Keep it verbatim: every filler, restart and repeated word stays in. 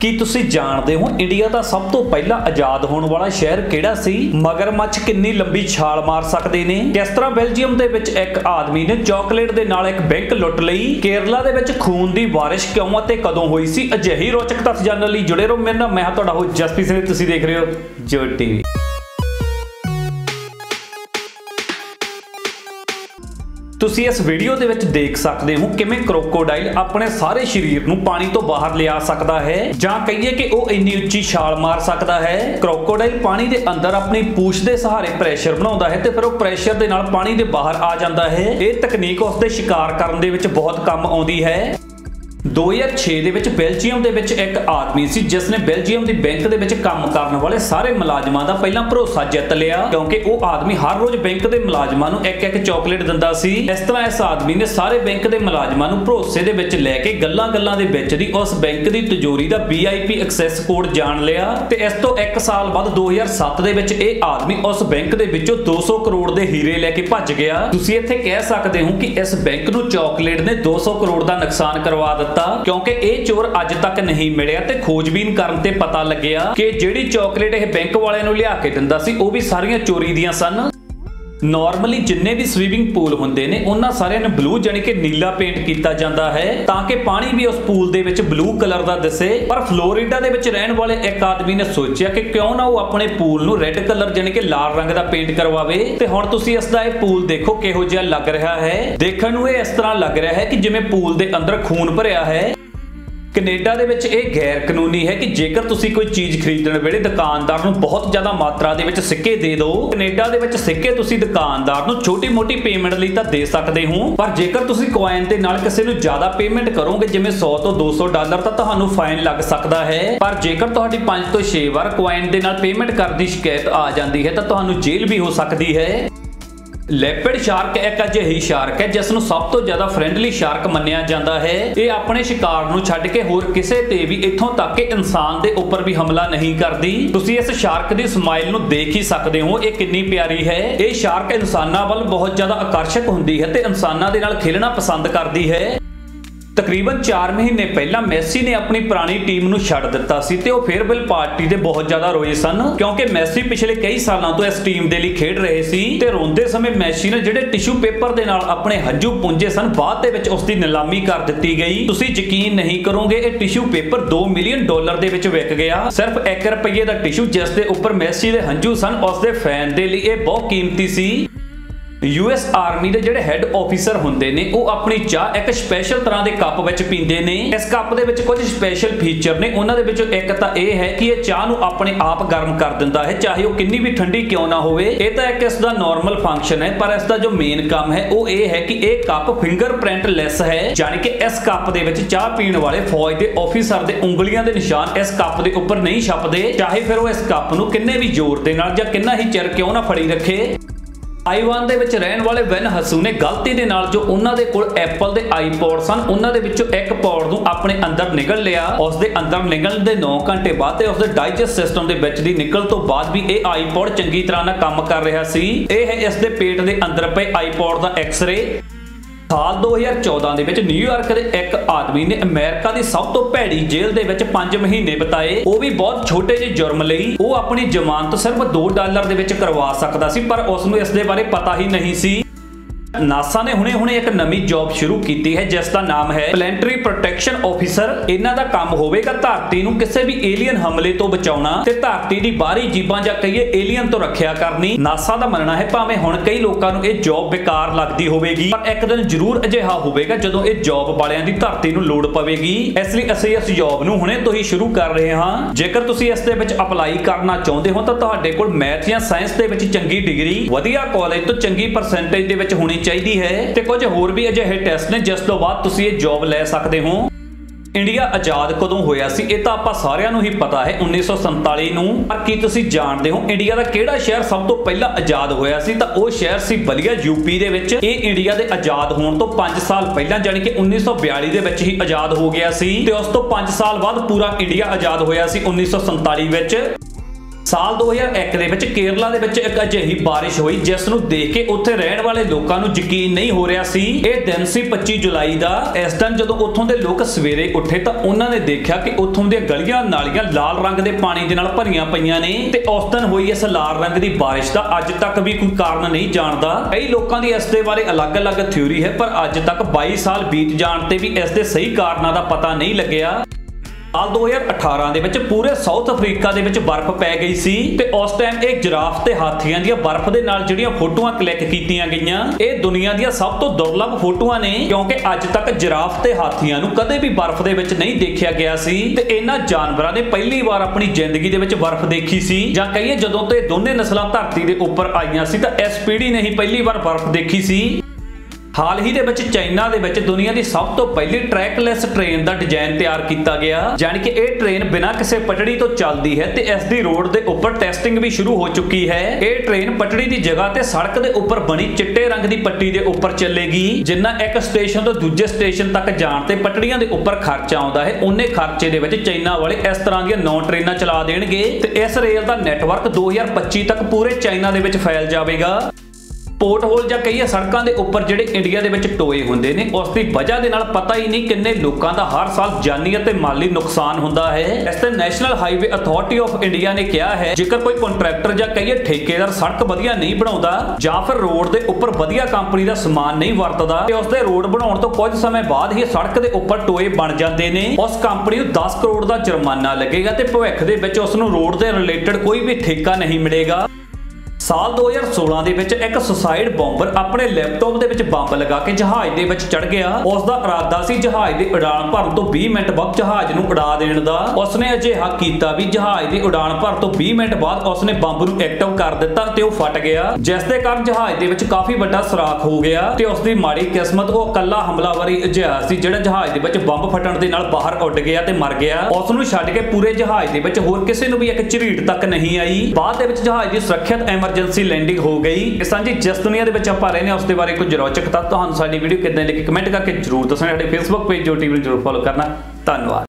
ਕੀ ਤੁਸੀਂ ਜਾਣਦੇ ਹੋ ਇੰਡੀਆ ਦਾ ਸਭ ਤੋਂ ਪਹਿਲਾ ਆਜ਼ਾਦ ਹੋਣ ਵਾਲਾ ਸ਼ਹਿਰ ਕਿਹੜਾ ਸੀ? ਮਗਰਮੱਛ ਕਿੰਨੀ ਲੰਬੀ ਛਾਲ ਮਾਰ ਸਕਦੇ ਨੇ? ਕਿਸ ਤਰ੍ਹਾਂ ਬੈਲਜੀਅਮ ਦੇ ਵਿੱਚ ਇੱਕ ਆਦਮੀ ਨੇ ਚਾਕਲੇਟ ਦੇ ਨਾਲ ਇੱਕ ਬੈਂਕ ਲੁੱਟ ਲਈ? ਕੇਰਲਾ ਦੇ ਵਿੱਚ ਖੂਨ ਦੀ ਬਾਰਿਸ਼ ਕਿਉਂ ਅਤੇ ਕਦੋਂ ਹੋਈ ਸੀ? ਅਜਿਹੀ ਰੋਚਕ ਤੱਥ ਜਾਣਨ ਲਈ ਜੁੜੇ ਰਹੋ ਮੇਰੇ ਨਾਲ। ਮੈਂ ਤੁਹਾਡਾ ਹੋਸਟ ਜਸਪ੍ਰੀਤ ਸਿੰਘ, ਤੁਸੀਂ ਦੇਖ ਰਹੇ ਹੋ ਜੋ ਟੀਵੀ। ਤੁਸੀਂ ਇਸ ਵੀਡੀਓ ਦੇ ਵਿੱਚ ਦੇਖ ਸਕਦੇ ਹੋ ਕਿਵੇਂ ਕ੍ਰੋਕੋਡਾਈਲ ਆਪਣੇ ਸਾਰੇ ਸਰੀਰ ਨੂੰ ਪਾਣੀ ਤੋਂ ਬਾਹਰ ਲਿਆ ਸਕਦਾ ਹੈ, ਜਾਂ ਕਹੀਏ ਕਿ ਉਹ ਇੰਨੀ ਉੱਚੀ ਛਾਲ ਮਾਰ ਸਕਦਾ ਹੈ। ਕ੍ਰੋਕੋਡਾਈਲ ਪਾਣੀ ਦੇ ਅੰਦਰ ਆਪਣੀ ਪੂਛ ਦੇ ਸਹਾਰੇ ਪ੍ਰੈਸ਼ਰ ਬਣਾਉਂਦਾ ਹੈ ਤੇ ਫਿਰ ਉਹ ਪ੍ਰੈਸ਼ਰ ਦੇ ਨਾਲ ਪਾਣੀ ਦੇ ਬਾਹਰ ਆ ਜਾਂਦਾ ਹੈ। ਇਹ ਤਕਨੀਕ ਉਸ ਦੇ ਸ਼ਿਕਾਰ ਕਰਨ ਦੇ ਵਿੱਚ ਬਹੁਤ ਕੰਮ ਆਉਂਦੀ ਹੈ। ਦੋ ਹਜ਼ਾਰ ਛੇ ਦੇ ਵਿੱਚ ਬੈਲਜੀਅਮ ਦੇ ਵਿੱਚ ਇੱਕ ਆਦਮੀ ਸੀ ਜਿਸ ਨੇ ਬੈਲਜੀਅਮ ਦੀ ਬੈਂਕ ਦੇ ਵਿੱਚ ਕੰਮ ਕਰਨ ਵਾਲੇ ਸਾਰੇ ਮੁਲਾਜ਼ਮਾਂ ਦਾ ਪਹਿਲਾਂ ਭਰੋਸਾ ਜਿੱਤ ਲਿਆ, ਕਿਉਂਕਿ ਉਹ ਆਦਮੀ ਹਰ ਰੋਜ਼ ਬੈਂਕ ਦੇ ਮੁਲਾਜ਼ਮਾਂ ਨੂੰ ਇੱਕ ਇੱਕ ਚਾਕਲੇਟ ਦਿੰਦਾ ਸੀ। ਇਸ ਤਰ੍ਹਾਂ ਇਸ ਆਦਮੀ ਨੇ ਸਾਰੇ ਬੈਂਕ ਦੇ ਮੁਲਾਜ਼ਮਾਂ ਨੂੰ ਭਰੋਸੇ ਦੇ ਵਿੱਚ ਲੈ ਕੇ ਗੱਲਾਂ-ਗੱਲਾਂ ਦੇ ਵਿੱਚ ਦੀ ਉਸ ਬੈਂਕ ਦੀ ਤਿਜੋਰੀ ਦਾ ਵੀ ਆਈ ਪੀ ਐਕਸੈਸ ਕੋਡ ਜਾਣ ਲਿਆ ਤੇ ਇਸ ਤੋਂ ਇੱਕ ਸਾਲ ਬਾਅਦ ਦੋ ਹਜ਼ਾਰ ਸੱਤ ਦੇ ਵਿੱਚ ਇਹ ਆਦਮੀ ਉਸ ਬੈਂਕ ਦੇ ਵਿੱਚੋਂ ਦੋ ਸੌ ਕਰੋੜ ਦੇ ਹੀਰੇ ਲੈ ਕੇ ਭੱਜ ਗਿਆ। ਤੁਸੀਂ ਇੱਥੇ ਕਹਿ ਸਕਦੇ ਹੋ ਕਿ ਇਸ ਬੈਂਕ ਨੂੰ ਚਾਕਲੇਟ ਨੇ ਦੋ ਸੌ ਕਰੋੜ ਦਾ ਨੁਕਸਾਨ ਕਰਵਾ ਦਿੱਤਾ, ਕਿਉਂਕਿ ਇਹ ਚੋਰ ਅੱਜ ਤੱਕ ਨਹੀਂ ਮਿਲਿਆ ਤੇ ਖੋਜਬੀਨ ਕਰਨ ਤੇ ਪਤਾ ਲੱਗਿਆ ਕਿ ਜਿਹੜੀ ਚਾਕਲੇਟ ਇਹ ਬੈਂਕ ਵਾਲਿਆਂ ਨੂੰ ਲਿਆ ਕੇ ਦਿੰਦਾ ਸੀ ਉਹ ਵੀ ਸਾਰੀਆਂ ਚੋਰੀ ਦੀਆਂ ਸਨ। ਨਾਰਮਲੀ ਜਿੰਨੇ ਵੀ ਸਵੀਮਿੰਗ ਪੂਲ ਹੁੰਦੇ ਨੇ ਉਹਨਾਂ ਸਾਰਿਆਂ ਨੂੰ ਬਲੂ ਜਾਨੀ ਕਿ ਨੀਲਾ ਪੇਂਟ ਕੀਤਾ ਜਾਂਦਾ ਹੈ ਤਾਂ ਕਿ ਪਾਣੀ ਵੀ ਉਸ ਪੂਲ ਦੇ ਵਿੱਚ ਬਲੂ ਕਲਰ ਦਾ ਦਿਸੇ। ਪਰ ਫਲੋਰੀਡਾ ਦੇ ਵਿੱਚ ਰਹਿਣ ਵਾਲੇ ਇੱਕ ਆਦਮੀ ਨੇ ਸੋਚਿਆ ਕਿ ਕਿਉਂ ਨਾ ਉਹ ਆਪਣੇ ਪੂਲ ਨੂੰ ਰੈੱਡ ਕਲਰ ਜਾਨੀ ਕਿ ਲਾਲ ਰੰਗ ਦਾ ਪੇਂਟ ਕਰਵਾਵੇ। ਤੇ ਹੁਣ ਤੁਸੀਂ ਇਸ ਦਾ ਇਹ ਪੂਲ ਦੇਖੋ ਕਿਹੋ ਜਿਹਾ ਲੱਗ ਰਿਹਾ ਹੈ। ਦੇਖਣ ਨੂੰ ਇਹ ਇਸ ਤਰ੍ਹਾਂ ਲੱਗ ਰਿਹਾ ਹੈ ਕਿ ਜਿਵੇਂ ਪੂਲ ਦੇ ਅੰਦਰ ਖੂਨ ਭਰਿਆ ਹੈ। ਕੈਨੇਡਾ ਦੇ ਵਿੱਚ ਇਹ ਗੈਰ ਕਾਨੂੰਨੀ ਹੈ ਕਿ ਜੇਕਰ ਤੁਸੀਂ ਕੋਈ ਚੀਜ਼ ਖਰੀਦਣ ਵੇਲੇ ਦੁਕਾਨਦਾਰ ਨੂੰ ਬਹੁਤ ਜ਼ਿਆਦਾ ਮਾਤਰਾ ਦੇ ਵਿੱਚ ਸਿੱਕੇ ਦੇ ਦਿਓ। ਕੈਨੇਡਾ ਦੇ ਵਿੱਚ ਸਿੱਕੇ ਤੁਸੀਂ ਦੁਕਾਨਦਾਰ ਨੂੰ ਛੋਟੀ-ਮੋਟੀ ਪੇਮੈਂਟ ਲਈ ਤਾਂ ਦੇ ਸਕਦੇ ਹੋ, ਪਰ ਜੇਕਰ ਤੁਸੀਂ ਕੋਇਨ ਦੇ ਨਾਲ ਕਿਸੇ ਨੂੰ ਜ਼ਿਆਦਾ ਪੇਮੈਂਟ ਕਰੋਗੇ ਜਿਵੇਂ ਸੌ ਤੋਂ ਦੋ ਸੌ ਡਾਲਰ ਤਾਂ ਤੁਹਾਨੂੰ ਫਾਈਨ ਲੱਗ ਸਕਦਾ ਹੈ। ਪਰ ਜੇਕਰ ਤੁਹਾਡੀ ਪੰਜ ਤੋਂ ਛੇ ਵਾਰ ਕੋਇਨ ਦੇ ਨਾਲ ਪੇਮੈਂਟ ਕਰਨ ਦੀ ਸ਼ਿਕਾਇਤ ਆ ਜਾਂਦੀ ਹੈ ਤਾਂ ਤੁਹਾਨੂੰ ਜੇਲ੍ਹ ਵੀ ਹੋ ਸਕਦੀ ਹੈ। ਲੈਪਰਡ ਸ਼ਾਰਕ ਇੱਕ ਅਜਿਹੀ ਸ਼ਾਰਕ ਹੈ ਜਿਸ ਨੂੰ ਸਭ ਤੋਂ ਜ਼ਿਆਦਾ ਫ੍ਰੈਂਡਲੀ ਸ਼ਾਰਕ ਮੰਨਿਆ ਜਾਂਦਾ ਹੈ। ਇਹ ਆਪਣੇ ਸ਼ਿਕਾਰ ਨੂੰ ਛੱਡ ਕੇ ਹੋਰ ਕਿਸੇ ਤੇ ਵੀ ਇੱਥੋਂ ਤੱਕ ਕਿ ਇਨਸਾਨ ਦੇ ਉੱਪਰ ਵੀ ਹਮਲਾ ਨਹੀਂ ਕਰਦੀ। ਤੁਸੀਂ ਇਸ ਸ਼ਾਰਕ ਦੀ ਸਮਾਈਲ ਨੂੰ ਦੇਖ ਹੀ ਸਕਦੇ ਹੋ, ਇਹ ਕਿੰਨੀ ਪਿਆਰੀ ਹੈ। ਇਹ ਸ਼ਾਰਕ ਇਨਸਾਨਾਂ ਵੱਲ ਬਹੁਤ ਜ਼ਿਆਦਾ ਆਕਰਸ਼ਕ ਹੁੰਦੀ ਹੈ ਤੇ ਇਨਸਾਨਾਂ ਦੇ ਨਾਲ ਖੇਲਣਾ ਪਸੰਦ ਕਰਦੀ ਹੈ। ਤਕਰੀਬਨ ਚਾਰ ਮਹੀਨੇ ਪਹਿਲਾਂ ਮੈਸੀ ਨੇ ਆਪਣੀ ਪੁਰਾਣੀ ਟੀਮ ਨੂੰ ਛੱਡ ਦਿੱਤਾ ਸੀ ਤੇ ਉਹ ਫੇਅਰਵੈਲ ਪਾਰਟੀ ਤੇ ਬਹੁਤ ਜ਼ਿਆਦਾ ਰੋਏ ਸਨ, ਕਿਉਂਕਿ ਮੈਸੀ ਪਿਛਲੇ ਕਈ ਸਾਲਾਂ ਤੋਂ ਇਸ ਟੀਮ ਦੇ ਲਈ ਖੇਡ ਰਹੇ ਸੀ ਤੇ ਰੋਂਦੇ ਸਮੇਂ ਮੈਸੀ ਨੇ ਜਿਹੜੇ ਟਿਸ਼ੂ ਪੇਪਰ ਦੇ ਨਾਲ ਆਪਣੇ ਹੰਝੂ ਪੂੰਝੇ ਸਨ ਬਾਅਦ ਦੇ ਵਿੱਚ ਉਸ ਦੀ ਨਿਲਾਮੀ ਕਰ ਦਿੱਤੀ ਗਈ। ਤੁਸੀਂ ਯਕੀਨ ਨਹੀਂ ਕਰੋਗੇ, ਇਹ ਟਿਸ਼ੂ ਪੇਪਰ ਦੋ ਮਿਲੀਅਨ ਡਾਲਰ ਦੇ ਵਿੱਚ ਵਿਕ ਗਿਆ। ਸਿਰਫ ਇੱਕ ਰੁਪਏ ਦਾ ਟਿਸ਼ੂ ਜਿਸ ਦੇ ਉੱਪਰ ਮੈਸੀ ਦੇ ਹੰਝੂ ਸਨ ਉਸ ਦੇ ਫੈਨ ਦੇ ਲਈ ਇਹ ਬਹੁਤ ਕੀਮਤੀ ਸੀ। ਯੂ ਐਸ ਆਰਮੀ ਦੇ ਜਿਹੜੇ ਹੈੱਡ ਆਫੀਸਰ ਹੁੰਦੇ ਨੇ ਉਹ ਆਪਣੀ ਚਾਹ ਇੱਕ ਸਪੈਸ਼ਲ ਤਰ੍ਹਾਂ ਦੇ ਕੱਪ ਵਿੱਚ ਪੀਂਦੇ ਨੇ। ਇਸ ਕੱਪ ਦੇ ਵਿੱਚ ਕੁਝ ਸਪੈਸ਼ਲ ਫੀਚਰ ਨੇ, ਉਹਨਾਂ ਦੇ ਵਿੱਚੋਂ ਇੱਕ ਤਾਂ ਇਹ ਹੈ ਕਿ ਇਹ ਚਾਹ ਨੂੰ ਆਪਣੇ ਆਪ ਗਰਮ ਕਰ ਦਿੰਦਾ ਹੈ ਚਾਹੇ ਉਹ ਕਿੰਨੀ ਵੀ ਠੰਡੀ ਕਿਉਂ ਨਾ ਹੋਵੇ। ਇਹ ਤਾਂ ਇੱਕ ਇਸ ਦਾ ਨਾਰਮਲ ਫੰਕਸ਼ਨ ਹੈ, ਪਰ ਇਸ ਦਾ ਜੋ ਮੇਨ ਕੰਮ ਹੈ ਉਹ ਇਹ ਹੈ ਕਿ ਇਹ ਕੱਪ ਫਿੰਗਰਪ੍ਰਿੰਟ ਲੈਸ ਹੈ, ਯਾਨੀ ਕਿ ਇਸ ਕੱਪ ਦੇ ਵਿੱਚ ਚਾਹ ਪੀਣ ਵਾਲੇ ਫੌਜ ਦੇ ਆਫੀਸਰ ਦੇ ਉਂਗਲੀਆਂ ਦੇ ਨਿਸ਼ਾਨ ਇਸ ਕੱਪ ਦੇ ਉੱਪਰ ਨਹੀਂ ਛਪਦੇ, ਚਾਹੇ ਫਿਰ ਉਹ ਇਸ ਕੱਪ ਨੂੰ ਕਿੰਨੇ ਵੀ ਜ਼ੋਰ ਦੇ ਨਾਲ ਜਾਂ ਕਿੰਨਾ ਹੀ ਚਿਰ ਕਿਉਂ ਨਾ ਫੜੀ ਰੱਖੇ। ਤਾਈਵਾਨ ਦੇ ਵਿੱਚ ਰਹਿਣ ਵਾਲੇ ਵੈਨ ਹਸੂ ਨੇ ਗਲਤੀ ਦੇ ਨਾਲ ਜੋ ਉਹਨਾਂ ਦੇ ਕੋਲ ਐਪਲ ਦੇ ਆਈਪੌਡ ਸਨ ਉਹਨਾਂ ਦੇ ਵਿੱਚੋਂ ਇੱਕ ਪੌਡ ਨੂੰ ਆਪਣੇ ਅੰਦਰ ਨਿਗਲ ਲਿਆ। ਉਸ ਦੇ ਅੰਦਰ ਨਿਗਲਣ ਦੇ ਨੌ ਘੰਟੇ ਬਾਅਦ ਤੇ ਉਸ ਦੇ ਡਾਈਜੈਸਟ ਸਿਸਟਮ ਦੇ ਵਿੱਚ ਦੀ ਨਿਕਲ ਤੋਂ ਬਾਅਦ ਵੀ ਇਹ ਆਈਪੌਡ ਚੰਗੀ ਤਰ੍ਹਾਂ ਨਾਲ ਕੰਮ ਕਰ ਰਿਹਾ ਸੀ। ਇਹ ਹੈ ਇਸ ਦੇ ਪੇਟ ਦੇ ਅੰਦਰ ਪਏ ਆਈਪੌਡ ਦਾ ਐਕਸ-ਰੇ। ਸਾਲ ਦੋ ਹਜ਼ਾਰ ਚੌਦਾਂ ਦੇ ਵਿੱਚ ਨਿਊਯਾਰਕ ਦੇ ਇੱਕ ਆਦਮੀ ਨੇ ਅਮਰੀਕਾ ਦੀ ਸਭ ਤੋਂ ਭੈੜੀ ਜੇਲ੍ਹ ਦੇ ਵਿੱਚ ਪੰਜ ਮਹੀਨੇ ਬਿਤਾਏ, ਉਹ ਵੀ ਬਹੁਤ ਛੋਟੇ ਜਿਹੇ ਜੁਰਮ ਲਈ। ਉਹ ਆਪਣੀ ਜ਼ਮਾਨਤ ਸਿਰਫ ਦੋ ਡਾਲਰ ਦੇ ਵਿੱਚ ਕਰਵਾ ਸਕਦਾ ਸੀ, ਪਰ ਉਸ ਨੂੰ ਇਸ ਦੇ ਬਾਰੇ ਪਤਾ ਹੀ ਨਹੀਂ ਸੀ। ਨਾਸਾ ਨੇ ਹੁਣੇ-ਹੁਣੇ ਇੱਕ ਨਵੀਂ ਜੌਬ ਸ਼ੁਰੂ ਕੀਤੀ ਹੈ ਜਿਸ ਦਾ ਨਾਮ ਹੈ ਪਲੈਨਟਰੀ ਪ੍ਰੋਟੈਕਸ਼ਨ ਆਫੀਸਰ। ਇਹਨਾਂ ਦਾ ਕੰਮ ਹੋਵੇਗਾ ਧਰਤੀ ਨੂੰ ਕਿਸੇ ਵੀ ਏਲੀਅਨ ਹਮਲੇ ਤੋਂ ਬਚਾਉਣਾ ਤੇ ਧਰਤੀ ਦੀ ਬਾਹਰੀ ਜੀਵਾਂ ਜਾਂ ਕਹੀਏ ਏਲੀਅਨ ਤੋਂ ਰੱਖਿਆ ਕਰਨੀ। ਨਾਸਾ ਦਾ ਮੰਨਣਾ ਹੈ ਭਾਵੇਂ ਹੁਣ ਕਈ ਲੋਕਾਂ ਨੂੰ ਇਹ ਜੌਬ ਬੇਕਾਰ ਲੱਗਦੀ ਹੋਵੇਗੀ, ਪਰ ਇੱਕ ਦਿਨ ਜ਼ਰੂਰ ਅਜਿਹਾ ਹੋਵੇਗਾ ਜਦੋਂ ਇਹ ਜੌਬ ਵਾਲਿਆਂ ਦੀ ਧਰਤੀ ਨੂੰ ਲੋੜ ਪਵੇਗੀ। ਇਸ ਲਈ ਅਸੀਂ ਇਸ ਜੌਬ ਨੂੰ ਹੁਣੇ ਤੋਂ ਹੀ ਸ਼ੁਰੂ ਕਰ ਰਹੇ ਹਾਂ। ਜੇਕਰ ਤੁਸੀਂ ਇਸ ਦੇ ਵਿੱਚ ਅਪਲਾਈ ਕਰਨਾ ਚਾਹੁੰਦੇ ਹੋ ਤਾਂ ਤੁਹਾਡੇ ਕੋਲ ਮੈਥ ਜਾਂ ਸਾਇੰਸ ਦੇ ਵਿੱਚ ਚੰਗੀ ਡਿਗਰੀ, ਵਧੀਆ ਕਾਲਜ ਤੋਂ ਚੰਗੀ ਪਰਸੈਂਟੇਜ ਦੇ ਵਿੱਚ ਹੋਣੀ ਚਾਹੀਦੀ ਹੈ ਤੇ ਕੁਝ ਹੋਰ ਵੀ ਅਜਿਹੇ ਟੈਸਟ ਨੇ ਜਿਸ ਤੋਂ ਬਾਅਦ ਤੁਸੀਂ ਇਹ ਜੌਬ ਲੈ ਸਕਦੇ ਹੋ। ਇੰਡੀਆ ਆਜ਼ਾਦ ਕਦੋਂ ਹੋਇਆ ਸੀ? ਇਹ ਤਾਂ ਆਪਾਂ ਸਾਰਿਆਂ ਨੂੰ ਹੀ ਪਤਾ ਹੈ, ਉੱਨੀ ਸੌ ਸੰਤਾਲੀ ਨੂੰ। ਪਰ ਕੀ ਤੁਸੀਂ ਜਾਣਦੇ ਹੋ ਇੰਡੀਆ ਦਾ ਕਿਹੜਾ ਸ਼ਹਿਰ ਸਭ ਤੋਂ ਪਹਿਲਾਂ ਆਜ਼ਾਦ ਹੋਇਆ ਸੀ? ਤਾਂ ਉਹ ਸ਼ਹਿਰ ਸੀ ਬਲੀਆ, ਯੂਪੀ ਦੇ ਵਿੱਚ। ਇਹ ਇੰਡੀਆ ਦੇ ਆਜ਼ਾਦ ਹੋਣ ਤੋਂ ਪੰਜ ਸਾਲ ਪਹਿਲਾਂ ਯਾਨੀ ਕਿ ਉੱਨੀ ਸੌ ਬਿਆਲੀ ਦੇ ਵਿੱਚ ਹੀ ਆਜ਼ਾਦ ਹੋ ਗਿਆ ਸੀ ਤੇ ਉਸ ਤੋਂ ਪੰਜ ਸਾਲ ਬਾਅਦ ਪੂਰਾ ਇੰਡੀਆ ਆਜ਼ਾਦ ਹੋਇਆ ਸੀ ਉੱਨੀ ਸੌ ਸੰਤਾਲੀ ਵਿੱਚ। ਸਾਲ ਦੋ ਹਜ਼ਾਰ ਇੱਕ ਦੇ ਵਿੱਚ ਕੇਰਲਾ ਦੇ ਵਿੱਚ ਇੱਕ ਅਜਿਹੀ ਬਾਰਿਸ਼ ਹੋਈ ਜਿਸ ਨੂੰ ਦੇਖ ਕੇ ਉੱਥੇ ਰਹਿਣ ਵਾਲੇ ਲੋਕਾਂ ਨੂੰ ਯਕੀਨ ਨਹੀਂ ਹੋ ਰਿਹਾ ਸੀ। ਇਹ ਦਿਨ ਸੀ ਪੱਚੀ ਜੁਲਾਈ ਦਾ। ਇਸ ਦਿਨ ਜਦੋਂ ਉੱਥੋਂ ਦੇ ਲੋਕ ਸਵੇਰੇ ਉੱਠੇ ਤਾਂ ਉਹਨਾਂ ਨੇ ਦੇਖਿਆ ਕਿ ਉੱਥੋਂ ਦੀਆਂ ਗਲੀਆਂ ਨਾਲੀਆਂ ਲਾਲ ਰੰਗ ਦੇ ਪਾਣੀ ਦੇ ਨਾਲ ਭਰੀਆਂ ਪਈਆਂ ਨੇ ਤੇ ਉਸ ਦਿਨ ਹੋਈ ਇਸ ਲਾਲ ਰੰਗ ਦੀ ਬਾਰਿਸ਼ ਦਾ ਅੱਜ ਤੱਕ ਵੀ ਕੋਈ ਕਾਰਨ ਨਹੀਂ ਜਾਣਦਾ। ਕਈ ਲੋਕਾਂ ਦੀ ਇਸ ਦੇ ਬਾਰੇ ਅਲੱਗ-ਅਲੱਗ ਥਿਊਰੀ ਹੈ, ਪਰ ਅੱਜ ਤੱਕ ਬਾਈ ਸਾਲ ਬੀਤ ਜਾਣ ਤੇ ਵੀ ਇਸ ਦੇ ਸਹੀ ਕਾਰਨਾਂ ਦਾ ਪਤਾ ਨਹੀਂ ਲੱਗਿਆ। ਸਾਲ ਦੋ ਹਜ਼ਾਰ ਅਠਾਰਾਂ ਦੇ ਵਿੱਚ ਪੂਰੇ ਸਾਊਥ ਅਫਰੀਕਾ ਦੇ ਵਿੱਚ ਬਰਫ਼ ਪੈ ਗਈ ਸੀ ਤੇ ਉਸ ਟਾਈਮ ਇਹ ਜਿਰਾਫ ਤੇ ਹਾਥੀਆਂ ਦੀਆਂ ਬਰਫ਼ ਦੇ ਨਾਲ ਜਿਹੜੀਆਂ ਫੋਟੋਆਂ ਕਲਿੱਕ ਕੀਤੀਆਂ ਗਈਆਂ ਇਹ ਦੁਨੀਆ ਦੀਆਂ ਸਭ ਤੋਂ ਦੁਰਲੱਭ ਫੋਟੋਆਂ ਨੇ, ਕਿਉਂਕਿ ਅੱਜ ਤੱਕ ਜਿਰਾਫ ਤੇ ਹਾਥੀਆਂ ਨੂੰ ਕਦੇ ਵੀ ਬਰਫ਼ ਦੇ ਵਿੱਚ ਨਹੀਂ ਦੇਖਿਆ ਗਿਆ ਸੀ ਤੇ ਇਹਨਾਂ ਜਾਨਵਰਾਂ ਨੇ ਪਹਿਲੀ ਵਾਰ ਆਪਣੀ ਜ਼ਿੰਦਗੀ ਦੇ ਵਿੱਚ ਬਰਫ਼ ਦੇਖੀ ਸੀ, ਜਾਂ ਕਹੀਏ ਜਦੋਂ ਤੇ ਦੋਨੇ ਨਸਲਾਂ ਧਰਤੀ ਦੇ ਉੱਪਰ ਆਈਆਂ ਸੀ ਤਾਂ ਇਸ ਪੀੜ੍ਹੀ ਨੇ ਹੀ ਪਹਿਲੀ ਵਾਰ ਬਰਫ਼ ਦੇਖੀ ਸੀ। ਹਾਲ ਹੀ ਦੇ ਵਿੱਚ ਚਾਈਨਾ ਦੇ ਵਿੱਚ ਦੁਨੀਆ ਦੀ ਸਭ ਤੋਂ ਪਹਿਲੀ ਟਰੈਕਲੈਸ ਟ੍ਰੇਨ ਦਾ ਡਿਜ਼ਾਈਨ ਤਿਆਰ ਕੀਤਾ ਗਿਆ, ਯਾਨੀ ਕਿ ਇਹ ਟ੍ਰੇਨ ਬਿਨਾਂ ਕਿਸੇ ਪਟੜੀ ਤੋਂ ਚੱਲਦੀ ਹੈ ਤੇ ਇਸ ਦੀ ਰੋਡ ਦੇ ਉੱਪਰ ਟੈਸਟਿੰਗ ਵੀ ਸ਼ੁਰੂ ਹੋ ਚੁੱਕੀ ਹੈ। ਇਹ ਟ੍ਰੇਨ ਪਟੜੀ ਦੀ ਜਗ੍ਹਾ ਤੇ ਸੜਕ ਦੇ ਉੱਪਰ ਬਣੀ ਚਿੱਟੇ ਰੰਗ ਦੀ ਪੱਟੀ ਦੇ ਉੱਪਰ ਚੱਲੇਗੀ। ਜਿੰਨਾ ਇੱਕ ਸਟੇਸ਼ਨ ਤੋਂ ਦੂਜੇ ਸਟੇਸ਼ਨ ਤੱਕ ਜਾਣ ਤੇ ਪਟੜੀਆਂ ਦੇ ਉੱਪਰ ਖਰਚਾ ਆਉਂਦਾ ਹੈ, ਉਹਨੇ ਖਰਚੇ ਦੇ ਵਿੱਚ ਚਾਈਨਾ ਵਾਲੇ ਇਸ ਤਰ੍ਹਾਂ ਦੀਆਂ ਨੌ ਟ੍ਰੇਨਾਂ ਚਲਾ ਦੇਣਗੇ ਤੇ ਇਸ ਰੇਲ ਦਾ ਨੈਟਵਰਕ ਦੋ ਹਜ਼ਾਰ ਪੱਚੀ ਤੱਕ ਪੂਰੇ ਚਾਈਨਾ ਦੇ ਵਿੱਚ ਫੈਲ ਜਾਵੇਗਾ। ਪੋਰਟ ਹੋਲ ਜਾਂ ਕਹੀਏ ਸੜਕਾਂ ਦੇ ਉੱਪਰ ਜਿਹੜੇ ਇੰਡੀਆ ਦੇ ਵਿੱਚ ਟੋਏ ਹੁੰਦੇ ਨੇ ਉਸ ਦੀ ਵਜ੍ਹਾ ਦੇ ਨਾਲ ਪਤਾ ਹੀ ਨਹੀਂ ਕਿੰਨੇ ਲੋਕਾਂ ਦਾ ਹਰ ਸਾਲ ਜਾਨੀ ਅਤੇ ਮਾਲੀ ਨੁਕਸਾਨ ਹੁੰਦਾ ਹੈ। ਇਸ ਤੇ National Highway Authority of India ਨੇ ਕਿਹਾ ਹੈ ਜੇਕਰ ਕੋਈ ਕੰਟਰੈਕਟਰ ਜਾਂ ਕਹੀਏ ਠੇਕੇਦਾਰ ਸੜਕ ਵਧੀਆ ਨਹੀਂ ਬਣਾਉਂਦਾ ਜਾਂ ਫਿਰ ਰੋਡ ਦੇ ਉੱਪਰ ਵਧੀਆ ਕੰਪਨੀ ਦਾ ਸਮਾਨ ਨਹੀਂ ਵਰਤਦਾ ਤੇ ਉਸ ਦੇ ਰੋਡ ਬਣਾਉਣ ਤੋਂ ਕੁਝ ਸਮੇਂ ਬਾਅਦ ਹੀ ਸੜਕ ਦੇ ਉੱਪਰ ਟੋਏ ਬਣ ਜਾਂਦੇ ਨੇ, ਉਸ ਕੰਪਨੀ ਨੂੰ ਦਸ ਕਰੋੜ ਦਾ ਜੁਰਮਾਨਾ ਲੱਗੇਗਾ ਤੇ ਭਵਿੱਖ ਦੇ ਵਿੱਚ ਉਸ ਨੂੰ ਰੋਡ ਦੇ ਰਿਲੇਟਡ ਕੋਈ ਵੀ ਠੇਕਾ ਨਹੀਂ ਮਿਲੇਗਾ। ਸਾਲ ਦੋ ਹਜ਼ਾਰ ਸੋਲਾਂ ਦੇ ਵਿੱਚ ਇੱਕ ਸੁਸਾਈਡ ਬੰਬਰ ਆਪਣੇ ਲੈਪਟਾਪ ਦੇ ਵਿੱਚ ਬੰਬ ਲਗਾ ਕੇ ਜਹਾਜ਼ ਦੇ ਵਿੱਚ ਚੜ੍ਹ ਗਿਆ। ਉਸ ਦਾ ਇਰਾਦਾ ਸੀ ਜਹਾਜ਼ ਦੀ ਉਡਾਨ ਭਰਨ ਤੋਂ ਵੀਹ ਮਿੰਟ ਬਾਅਦ ਜਹਾਜ਼ ਨੂੰ ਉਡਾ ਦੇਣ ਦਾ। ਉਸਨੇ ਅਜਿਹਾ ਕੀਤਾ ਵੀ ਜਹਾਜ਼ ਦੀ ਉਡਾਨ ਭਰਨ ਤੋਂ ਵੀਹ ਮਿੰਟ ਬਾਅਦ ਉਸਨੇ ਬੰਬ ਨੂੰ ਐਕਟਿਵ ਕਰ ਦਿੱਤਾ ਤੇ ਉਹ ਫਟ ਗਿਆ, ਜਿਸ ਦੇ ਕਾਰਨ ਜਹਾਜ਼ ਦੇ ਵਿੱਚ ਕਾਫੀ ਵੱਡਾ ਸੁਰਾਖ ਹੋ ਗਿਆ ਤੇ ਉਸ ਦੀ ਮਾੜੀ ਕਿਸਮਤ ਉਹ ਇਕੱਲਾ ਹਮਲਾਵਰੀ ਜਹਾਜ਼ ਸੀ ਜਿਹੜਾ ਜਹਾਜ਼ ਦੇ ਵਿੱਚ ਬੰਬ ਫਟਣ ਦੇ ਨਾਲ ਬਾਹਰ ਉੱਡ ਗਿਆ ਤੇ ਮਰ ਗਿਆ। ਉਸ ਨੂੰ ਛੱਡ ਕੇ ਪੂਰੇ ਜਹਾਜ਼ ਦੇ ਵਿੱਚ ਹੋਰ ਕਿਸੇ ਨੂੰ ਵੀ ਇੱਕ ਝਰੀਟ ਤੱਕ ਨਹੀਂ ਆਈ। ਬਾਅਦ ਦੇ ਵਿੱਚ ਜਹਾਜ਼ ਦੀ ਸੁਰੱਖਿਅਤ ਐਮਰਜੈਂਸੀ ਲੈਂਡਿੰਗ ਹੋ ਗਈ। ਸਾਂਝੀ ਜਿਸ ਦੁਨੀਆ ਦੇ ਵਿੱਚ ਆਪਾਂ ਰਹਿੰਦੇ ਹਾਂ ਉਸ ਦੇ ਬਾਰੇ ਕੁਝ ਰੌਚਕ ਤੱਥ ਤੁਹਾਨੂੰ ਸਾਡੀ ਵੀਡੀਓ ਕਿੱਦਾਂ ਲੱਗੀ ਕਮੈਂਟ ਕਰਕੇ ਜਰੂਰ ਦੱਸਣਾ। ਸਾਡੇ ਫੇਸਬੁੱਕ ਪੇਜ ਜੋ ਟੀਵੀ ਨੂੰ ਜਰੂਰ ਫੋਲੋ ਕਰਨਾ। ਧੰਨਵਾਦ।